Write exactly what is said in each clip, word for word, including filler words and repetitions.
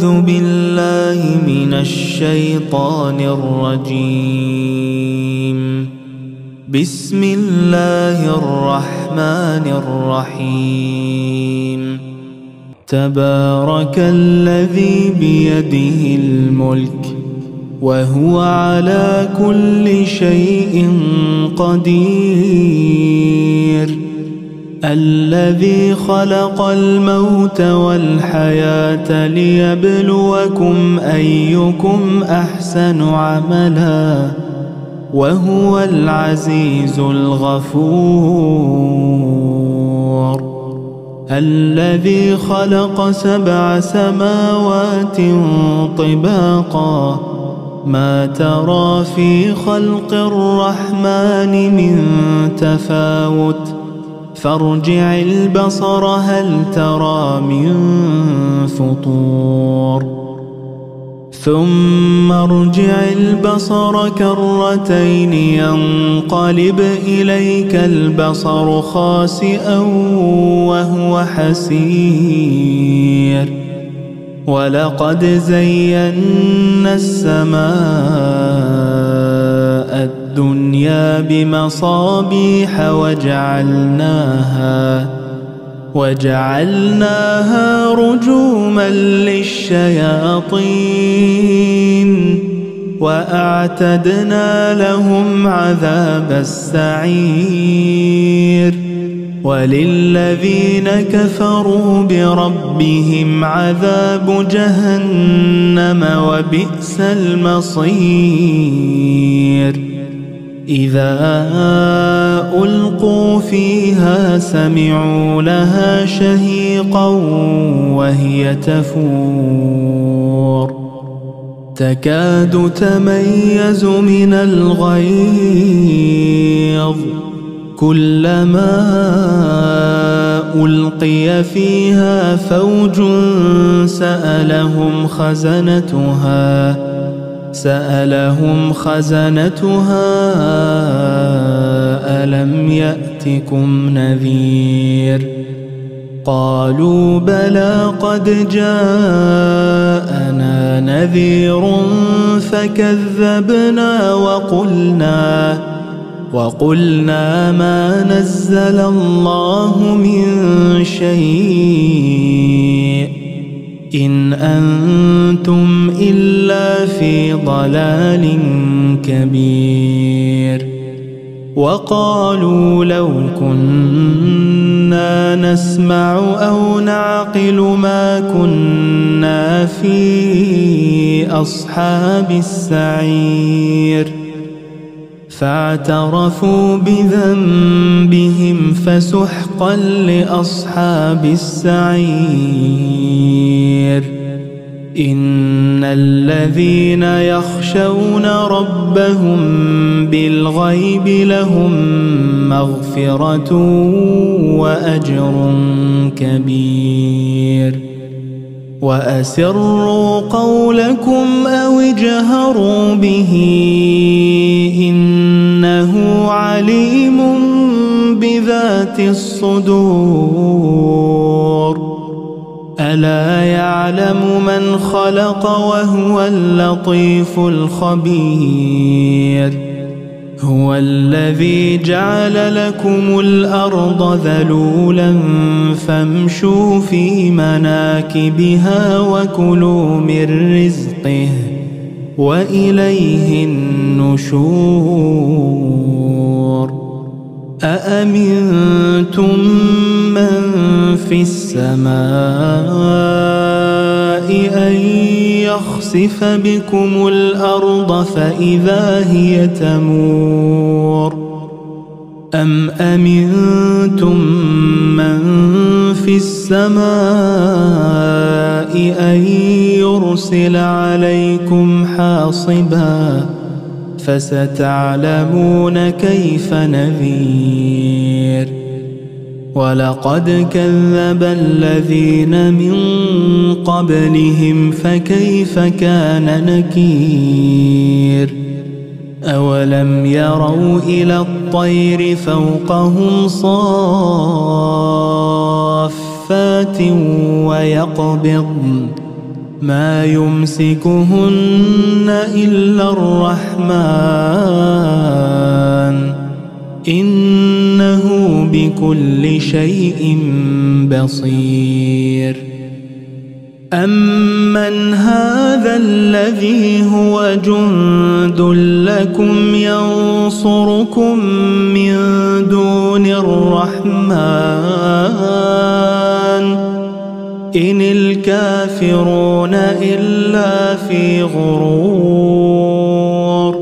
أعوذ بالله من الشيطان الرجيم. بسم الله الرحمن الرحيم. تبارك الذي بيده الملك وهو على كل شيء قدير. الذي خلق الموت والحياة ليبلوكم أيكم أحسن عملا وهو العزيز الغفور. الذي خلق سبع سماوات طباقا ما ترى في خلق الرحمن من تفاوت فارجع البصر هل ترى من فطور ثم ارجع البصر كرتين ينقلب إليك البصر خاسئا وهو حسير. ولقد زينا السماء الدنيا بمصابيح وجعلناها وجعلناها رجوما للشياطين وأعتدنا لهم عذاب السعير. وللذين كفروا بربهم عذاب جهنم وبئس المصير. إذا ألقوا فيها سمعوا لها شهيقا وهي تفور تكاد تميز من الغيظ كلما ألقي فيها فوج سألهم خزنتها سألهم خزنتها ألم يأتكم نذير قالوا بلى قد جاءنا نذير فكذبنا وقلنا وقلنا ما نزل الله من شيء إن أنتم إلا في ضلال كبير. وقالوا لو كنا نسمع أو نعقل ما كنا في أصحاب السعير فاعترفوا بذنبهم فسحقا لأصحاب السعير. إن الذين يخشون ربهم بالغيب لهم مغفرة وأجر كبير. وأسروا قولكم أو اجهروا به إنه عليم بذات الصدور. ألا يعلم من خلق وهو اللطيف الخبير. هو الذي جعل لكم الأرض ذلولا فامشوا في مناكبها وكلوا من رزقه وإليه النشور. أأمنتم من في السماء أن يخسف بكم الأرض فإذا هي تمور أم أمنتم من في السماء أن يرسل عليكم حاصبا فستعلمون كيف نذير. ولقد كذب الذين من قبلهم فكيف كان نكير. أولم يروا إلى الطير فوقهم صافات ويقبضن ما يمسكهن إلا الرحمن إنه بكل شيء بصير. أمن هذا الذي هو جند لكم ينصركم من دون الرحمن إن الكافرون إلا في غرور.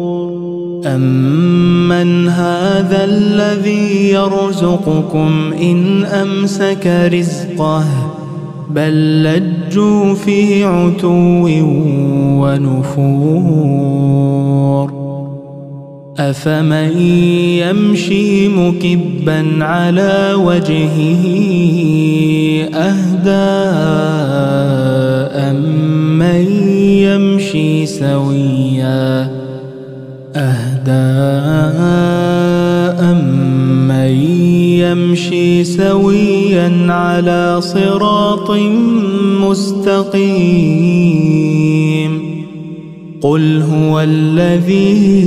أمن هذا الذي يرزقكم إن أمسك رزقه بل لجوا في عتو ونفور. أفمن يمشي مكبا على وجهه أهدى أمن يمشي سويا أهدى أمن يمشي سويا على صراط مستقيم. قل هو الذي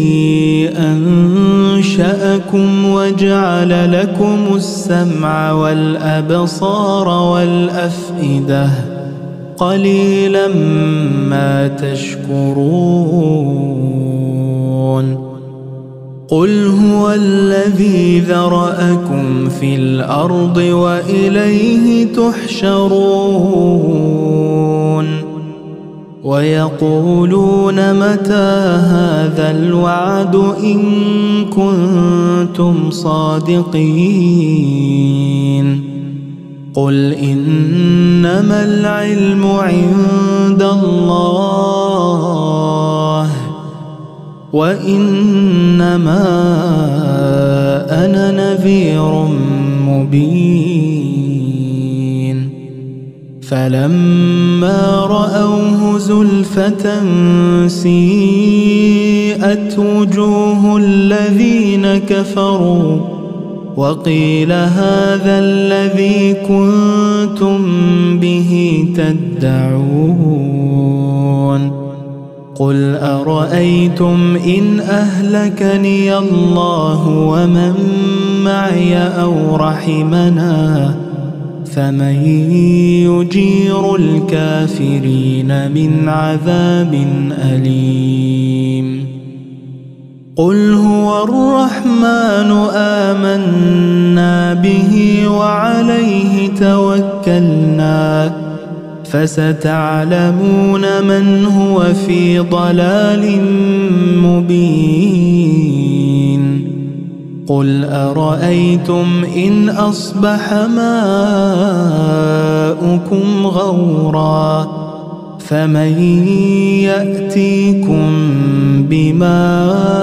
أنشأكم وجعل لكم السمع والأبصار والأفئدة قليلا ما تشكرون. قل هو الذي ذرأكم في الأرض وإليه تحشرون. ويقولون متى هذا الوعد إن كنتم صادقين. قل إنما العلم عند الله وإنما أنا نذير مبين. فلما رأوه زلفة سيئت وجوه الذين كفروا وقيل هذا الذي كنتم به تدعون. قل أرأيتم إن أهلكني الله ومن معي أو رحمنا فمن يجير الكافرين من عذاب أليم. قل هو الرحمن آمنا به وعليه توكلنا فستعلمون من هو في ضلال مبين. قل أرأيتم إن أصبح ماؤكم غورا فمن يأتيكم بماء